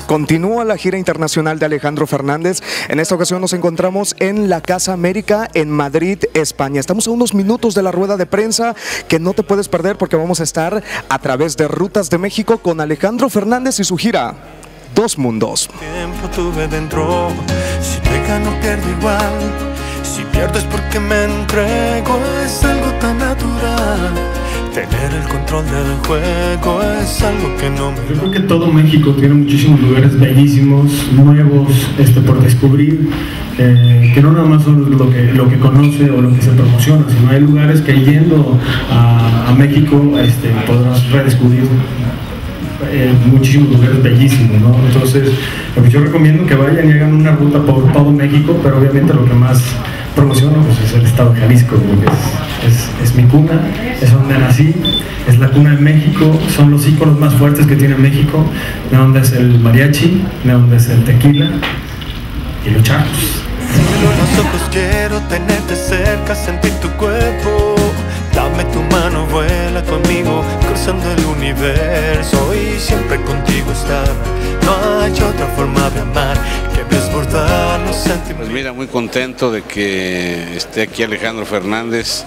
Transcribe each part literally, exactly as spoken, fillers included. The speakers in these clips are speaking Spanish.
Continúa la gira internacional de Alejandro Fernández. En esta ocasión nos encontramos en la Casa América en Madrid, España. Estamos a unos minutos de la rueda de prensa que no te puedes perder porque vamos a estar a través de Rutas de México con Alejandro Fernández y su gira Dos Mundos. Tiempo tuve dentro, si pega no pierdo igual, si pierdo es porque me entrego, es algo tan natural. Tener el control del juego es algo que no me... Yo creo que todo México tiene muchísimos lugares bellísimos, nuevos este, por descubrir, eh, que no nada más son lo que, lo que conoce o lo que se promociona, sino hay lugares que yendo a, a México este, podrás redescubrir eh, muchísimos lugares bellísimos, ¿no? Entonces, lo que yo recomiendo que vayan y hagan una ruta por todo México, pero obviamente lo que más promociono pues, es el estado de Jalisco, porque es, es, es mi cuna, es donde nací, es la cuna de México, son los íconos más fuertes que tiene México, de donde es el mariachi, de donde es el tequila y los charros. Los ojos quiero tenerte cerca, sentir tu cuerpo, dame tu mano, vuela conmigo, cruzando el universo y siempre contigo estar. No hay otra forma de amar que desbordar los sentimientos. Pues mira, muy contento de que esté aquí Alejandro Fernández,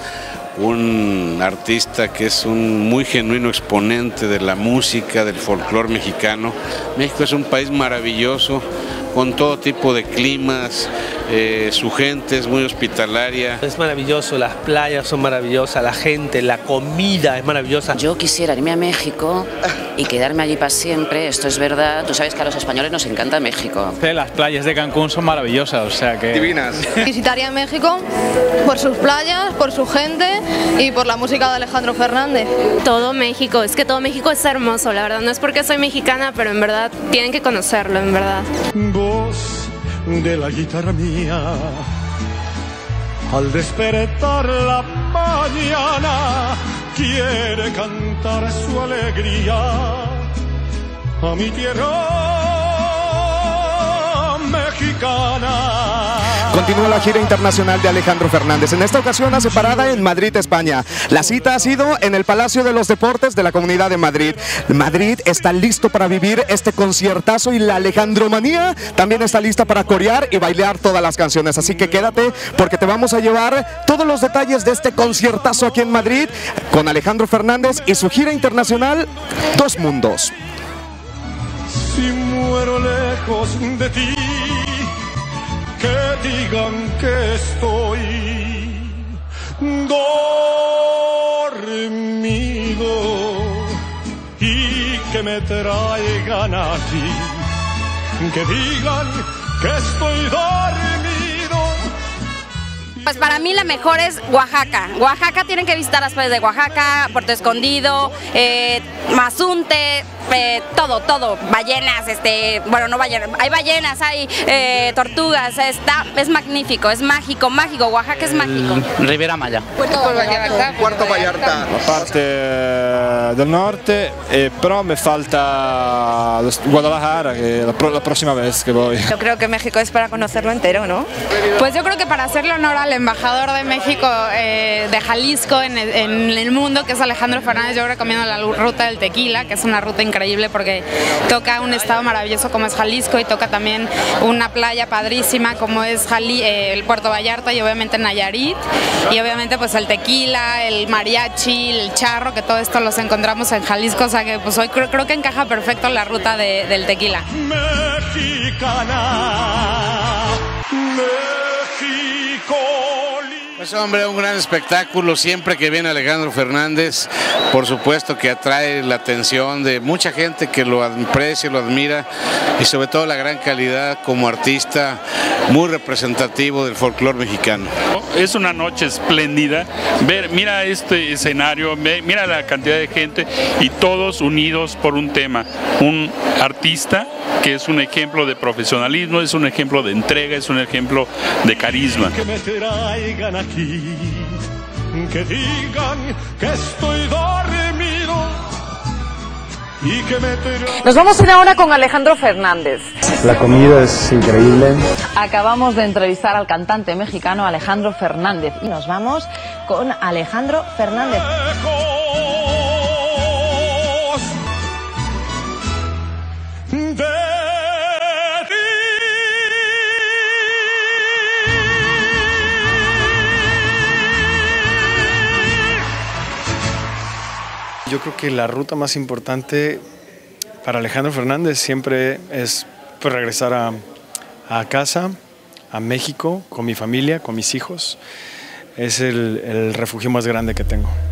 un artista que es un muy genuino exponente de la música, del folclore mexicano. México es un país maravilloso, con todo tipo de climas, eh, su gente es muy hospitalaria. Es maravilloso, las playas son maravillosas, la gente, la comida es maravillosa. Yo quisiera irme a México y quedarme allí para siempre, esto es verdad. Tú sabes que a los españoles nos encanta México. Las playas de Cancún son maravillosas, o sea que... Divinas. Visitaría México por sus playas, por su gente y por la música de Alejandro Fernández. Todo México, es que todo México es hermoso, la verdad. No es porque soy mexicana, pero en verdad tienen que conocerlo, en verdad. Voz de la guitarra mía, al despertar la mañana, quiere cantar su alegría a mi tierra mexicana. Continúa la gira internacional de Alejandro Fernández. En esta ocasión hace parada en Madrid, España. La cita ha sido en el Palacio de los Deportes de la Comunidad de Madrid. Madrid está listo para vivir este conciertazo y la Alejandromanía también está lista para corear y bailar todas las canciones. Así que quédate porque te vamos a llevar todos los detalles de este conciertazo aquí en Madrid con Alejandro Fernández y su gira internacional Dos Mundos. Si muero lejos de ti, que digan que estoy dormido y que me traigan aquí, que digan que estoy dormido. Pues para mí la mejor es Oaxaca. Oaxaca, tienen que visitar las playas de Oaxaca, Puerto Escondido, eh, Mazunte, eh, todo, todo, ballenas, este, bueno, no ballenas, hay ballenas, hay eh, tortugas, está, es magnífico, es mágico, mágico, Oaxaca es mágico. Riviera Maya. Puerto Vallarta. Puerto Vallarta. La parte del norte, eh, pero me falta Guadalajara, que la, pro, la próxima vez que voy. Yo creo que México es para conocerlo entero, ¿no? Pues yo creo que para hacerle honor al embajador de México, eh, de Jalisco en el, en el mundo, que es Alejandro Fernández, yo recomiendo la ruta del tequila, que es una ruta increíble porque toca un estado maravilloso como es Jalisco y toca también una playa padrísima como es Jali, eh, el Puerto Vallarta y obviamente Nayarit, y obviamente pues el tequila, el mariachi, el charro, que todo esto los encontramos en Jalisco, o sea que pues hoy creo, creo que encaja perfecto la ruta de, del tequila. Mexicana, México. Pues hombre, un gran espectáculo siempre que viene Alejandro Fernández, por supuesto que atrae la atención de mucha gente que lo aprecia, lo admira y sobre todo la gran calidad como artista, muy representativo del folclore mexicano. Es una noche espléndida, ver, mira este escenario, mira la cantidad de gente y todos unidos por un tema, un artista que es un ejemplo de profesionalismo, es un ejemplo de entrega, es un ejemplo de carisma. Que me traigan aquí, que digan que estoy dormido y que me traigan... Nos vamos a ir ahora con Alejandro Fernández. La comida es increíble. Acabamos de entrevistar al cantante mexicano Alejandro Fernández y nos vamos con Alejandro Fernández. De que la ruta más importante para Alejandro Fernández siempre es pues, regresar a, a casa, a México, con mi familia, con mis hijos. Es el, el refugio más grande que tengo.